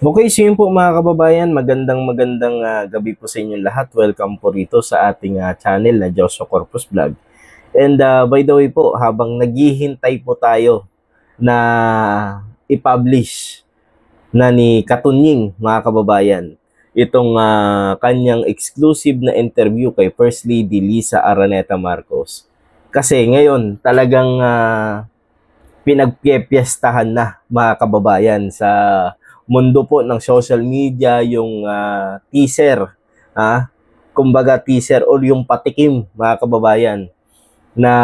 Okay, so yun po mga kababayan, magandang gabi po sa inyong lahat. Welcome po rito sa ating channel na Joshua Corpus Vlog. And by the way po, habang naghihintay po tayo na i-publish na ni Katunying mga kababayan, itong kanyang exclusive na interview kay First Lady Lisa Araneta Marcos. Kasi ngayon talagang pinagpipiestahan na mga kababayan sa mundo po ng social media yung teaser, kumbaga teaser or yung patikim mga kababayan na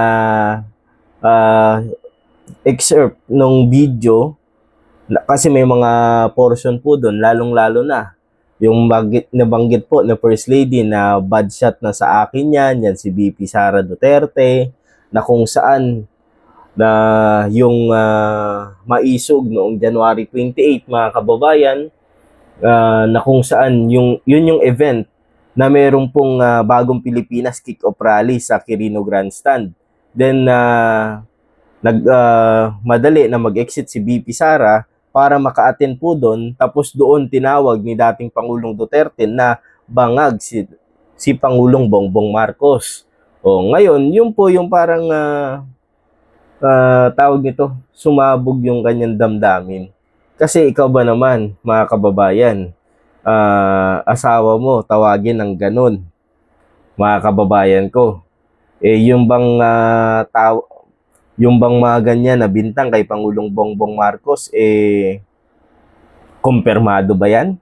uh, excerpt ng video kasi may mga portion po doon lalong-lalo na yung nabanggit po na First Lady na bad shot na sa akin yan si VP Sara Duterte na kung saan na yung maisog noong January 28 mga kababayan na kung saan yun yung event na meron pong bagong Pilipinas kick-off rally sa Quirino Grandstand. Then madali na mag-exit si VP Sara para maka-attend po doon, tapos doon tinawag ni dating Pangulong Duterte na bangag si Pangulong Bongbong Marcos. O ngayon, yun po yung parang tawag nito, sumabog yung kanyang damdamin. Kasi ikaw ba naman, mga kababayan, asawa mo, tawagin ng ganun, mga kababayan ko. Yung bang yung bang mga ganyan na bintang kay Pangulong Bongbong Marcos, kumpirmado ba yan?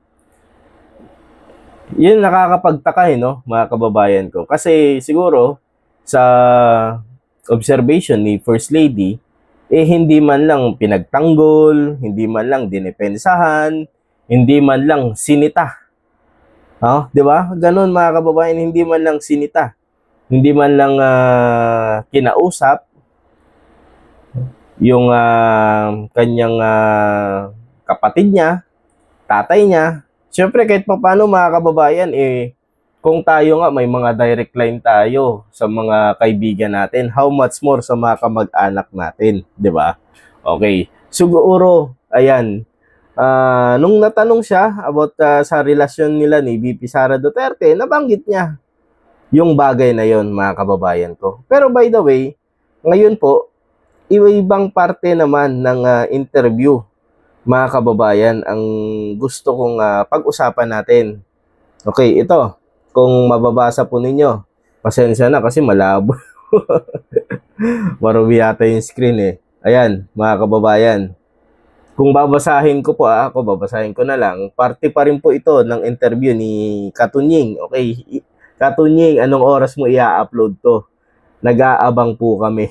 Yun nakakapagtaka no, mga kababayan ko. Kasi siguro, sa observation ni First Lady, hindi man lang pinagtanggol, hindi man lang dinepensahan, hindi man lang sinita. Di ba? Ganon mga kababayan, hindi man lang sinita. Hindi man lang kinausap yung kanyang kapatid niya, tatay niya. Siyempre kahit pa paano mga kababayan, kung tayo nga may mga direct line tayo sa mga kaibigan natin, how much more sa mga kamag-anak natin, di ba? Okay. Siguro, ayan, nung natanong siya about sa relasyon nila ni VP Sara Duterte, nabanggit niya yung bagay na yon mga kababayan ko. Pero by the way, ngayon po, ibang parte naman ng interview, mga kababayan, ang gusto kong pag-usapan natin. Okay, ito. Kung mababasa po ninyo, pasensya na kasi malabo. Marumi yata yung screen Ayan, mga kababayan. Kung babasahin ko po, babasahin ko na lang. Parte pa rin po ito ng interview ni Katunying. Okay, Katunying, anong oras mo i-upload to? Nag-aabang po kami.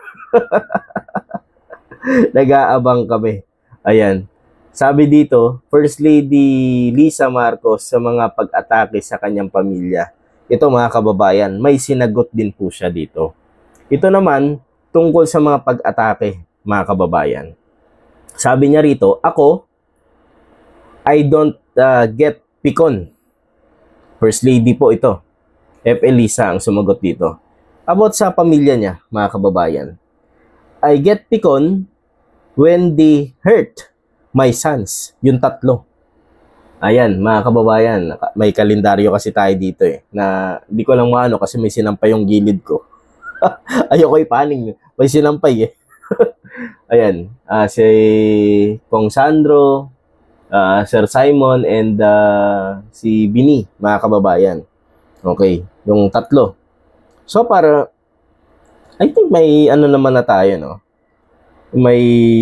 Nag-aabang kami. Ayan. Sabi dito, First Lady Lisa Marcos sa mga pag-atake sa kanyang pamilya. Ito mga kababayan, may sinagot din po siya dito. Ito naman, tungkol sa mga pag-atake, mga kababayan. Sabi niya rito, ako, I don't get pikon. First Lady po ito. FL Lisa ang sumagot dito. About sa pamilya niya, mga kababayan. I get pikon when they hurt my sons, yung tatlo. Ayan, mga kababayan, may kalendaryo kasi tayo dito na di ko lang maano kasi may sinampay yung gilid ko. Ayoko ipaning, may sinampay Ayan, si Pong Sandro, Sir Simon, and si Bini, mga kababayan. Okay, yung tatlo. So para, I think may ano naman na tayo, no? May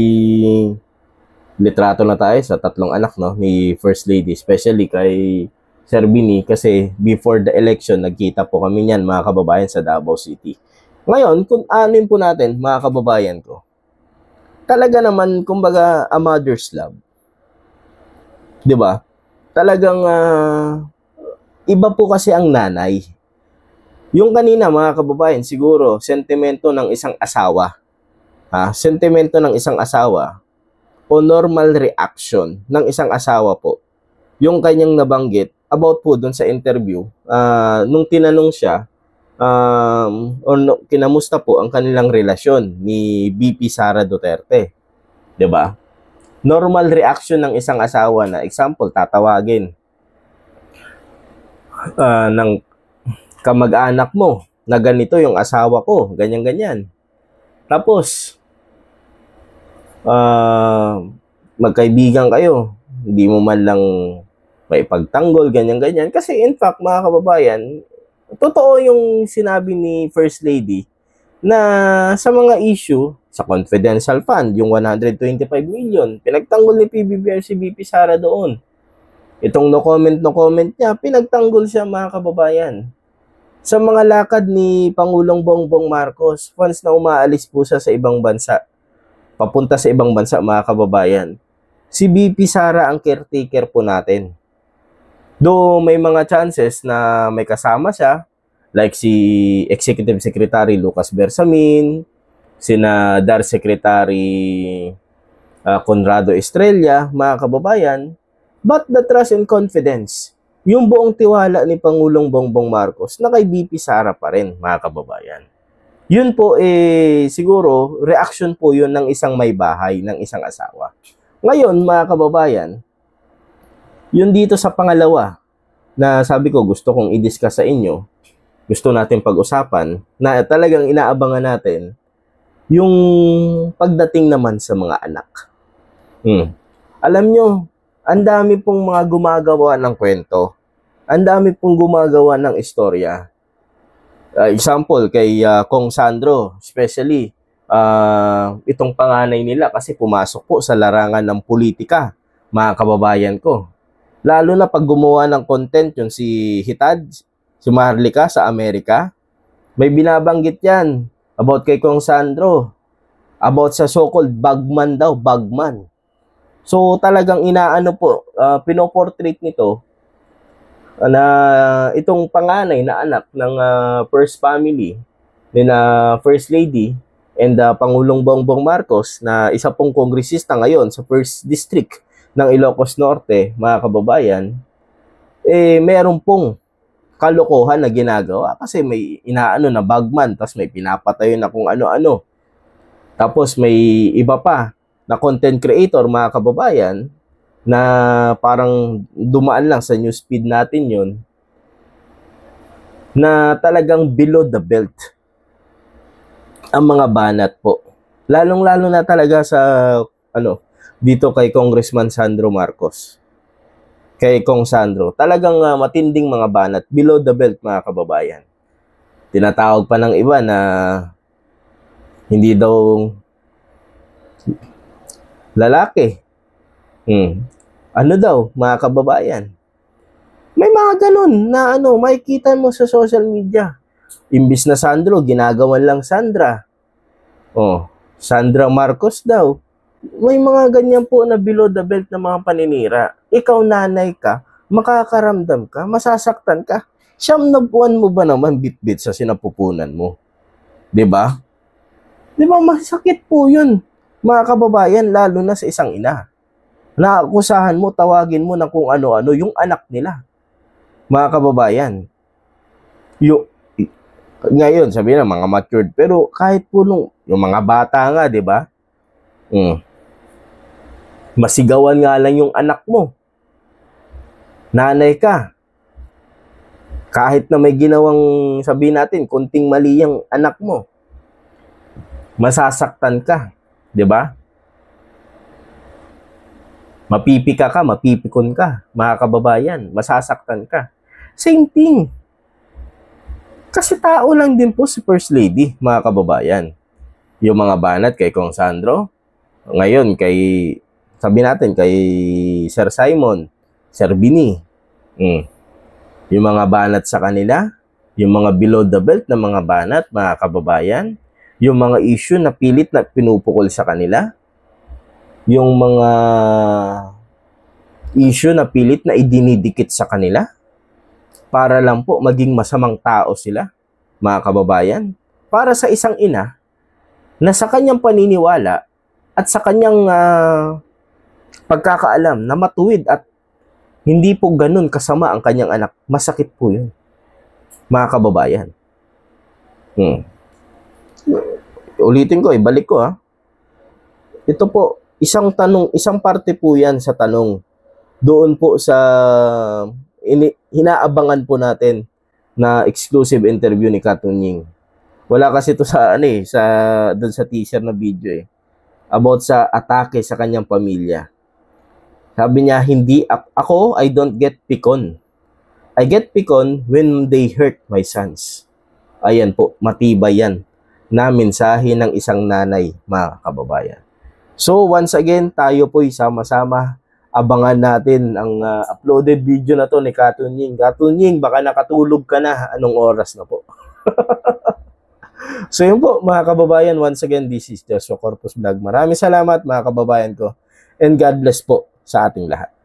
litrato na tayo sa tatlong anak ni First Lady, especially kay Sir Bini kasi before the election nagkita po kami niyan mga kababayan sa Davao City. Ngayon, kung anin po natin mga kababayan ko, talaga naman kumbaga a mother's love. 'Di ba? Talagang iba po kasi ang nanay. Yung kanina mga kababayan, siguro sentimento ng isang asawa. Sentimento ng isang asawa o normal reaction ng isang asawa po, yung kanyang nabanggit about po dun sa interview, nung tinanong siya, kinamusta po ang kanilang relasyon ni VP Sara Duterte. 'Di ba? Normal reaction ng isang asawa na, example, tatawagin ng kamag-anak mo na ganito yung asawa ko, ganyan-ganyan. Tapos, magkaibigan kayo, hindi mo man lang maipagtanggol, ganyan-ganyan. Kasi in fact, mga kababayan, totoo yung sinabi ni First Lady na sa mga issue, sa confidential fund, yung 125 million, pinagtanggol ni PBBM si VP Sara doon. Itong no comment niya, pinagtanggol siya, mga kababayan. Sa mga lakad ni Pangulong Bongbong Marcos, once na umaalis po siya sa ibang bansa, papunta sa ibang bansa, mga kababayan, si VP Sara ang caretaker po natin. Though may mga chances na may kasama siya, like si Executive Secretary Lucas Bersamin, sina DAR Secretary Conrado Estrella, mga kababayan, but the trust and confidence, yung buong tiwala ni Pangulong Bongbong Marcos na kay VP Sara pa rin, mga kababayan. Yun po siguro reaction po yun ng isang may bahay, ng isang asawa. Ngayon, mga kababayan, yun dito sa pangalawa na sabi ko gusto kong i-discuss sa inyo, gusto natin pag-usapan, na talagang inaabangan natin, yung pagdating naman sa mga anak. Alam nyo, ang dami pong mga gumagawa ng kwento. Ang dami pong gumagawa ng istorya. Example, kay Kong Sandro, especially, itong panganay nila kasi pumasok po sa larangan ng politika, mga kababayan ko. Lalo na pag gumawa ng content yung si Hitad, si Maharlika sa Amerika, may binabanggit yan about kay Kong Sandro, about sa so-called bagman daw, bagman. So talagang inaano po, pinoportrait nito na itong panganay na anak ng first family ni na First Lady and Pangulong Bongbong Marcos na isa pong kongresista ngayon sa First District ng Ilocos Norte, mga kababayan, meron pong kalokohan na ginagawa kasi may inaano na bagman, tapos may pinapatayo na kung ano-ano. Tapos may iba pa na content creator, mga kababayan, na parang dumaan lang sa newsfeed natin yun, na talagang below the belt ang mga banat po. Lalong-lalo na talaga sa dito kay Congressman Sandro Marcos. Kay Kong Sandro, talagang matinding mga banat, below the belt, mga kababayan. Tinatawag pa ng iba na hindi daw lalaki. Ano daw, mga kababayan? May mga ganun na makikita mo sa social media. Imbis na Sandro, ginagawan lang Sandra. Sandra Marcos daw. May mga ganyan po na below the belt na mga paninira. Ikaw nanay ka, makakaramdam ka, masasaktan ka. Siyam na buwan mo ba naman bit-bit sa sinapupunan mo? 'Di ba? 'Di ba masakit po 'yun, mga kababayan, lalo na sa isang ina. Naakusahan mo, tawagin mo na kung ano-ano yung anak nila. Mga kababayan. Ngayon, sabi na mga matured, pero kahit po yung mga bata nga, 'di ba? Masigawan nga lang yung anak mo. Nanay ka. Kahit na may ginawang, sabihin natin, kunting mali yung anak mo, masasaktan ka. 'Di ba? Mapipika ka, mapipikon ka, mga kababayan, masasaktan ka. Same thing. Kasi tao lang din po si First Lady, mga kababayan. Yung mga banat kay Kong Sandro, ngayon kay, sabi natin, kay Sir Simon, Sir Bini. Yung mga banat sa kanila, yung mga below the belt na mga banat, mga kababayan, yung mga issue na pilit na pinupukol sa kanila, yung mga issue na pilit na idinidikit sa kanila, para lang po maging masamang tao sila, mga kababayan. Para sa isang ina, na sa kanyang paniniwala, at sa kanyang pagkakaalam na matuwid at hindi po ganun kasama ang kanyang anak, masakit po yun, mga kababayan. Ulitin ko, ibalik ko Ito po, isang parte po yan sa tanong. Doon po sa hinaabangan po natin na exclusive interview ni Katunying. Wala kasi to sa doon sa teaser na video about sa atake sa kanyang pamilya. Sabi niya, hindi ako, I don't get pikon. I get pikon when they hurt my sons. Ayan po, matibay yan na mensahe ng isang nanay, mga kababayan. So once again, tayo po'y sama-sama. Abangan natin ang uploaded video na to ni Katunying. Katunying, baka nakatulog ka na. Anong oras na po? So yun po mga kababayan, once again, this is Joshua Corpus Vlog. Maraming salamat mga kababayan ko, and God bless po sa ating lahat.